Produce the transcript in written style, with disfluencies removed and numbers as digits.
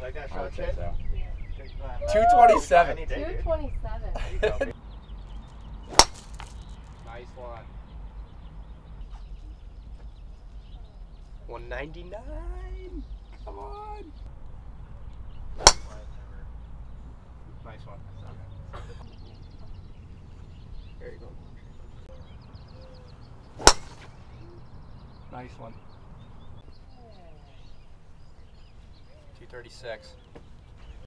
Like that I shot would say shit? so. 227. 227. Nice one. 199. Come on. Nice one. There you go. Nice one. 236.